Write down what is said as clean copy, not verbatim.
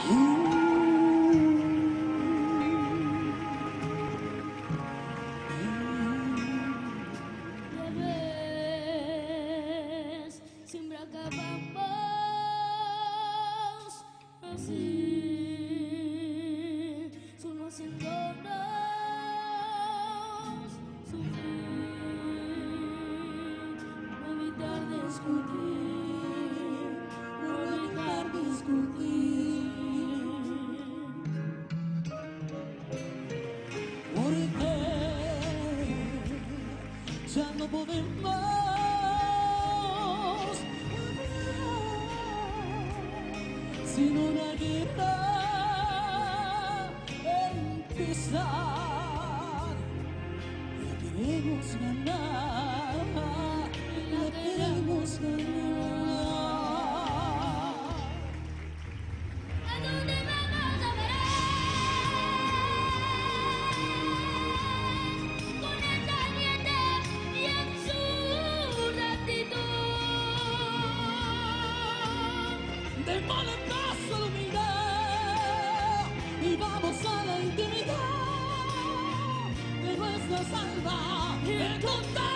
Siempre acabamos así, solo haciéndonos sufrir. No evitar discutir, no evitar discutir. Porque ya no podemos sin una guerra empezar. La queremos ganar, la queremos ganar. ¿A dónde vamos a parar? Con esta ardiente y absurda actitud. Démosle paso a la humildad y vamos a la intimidad de nuestra salva.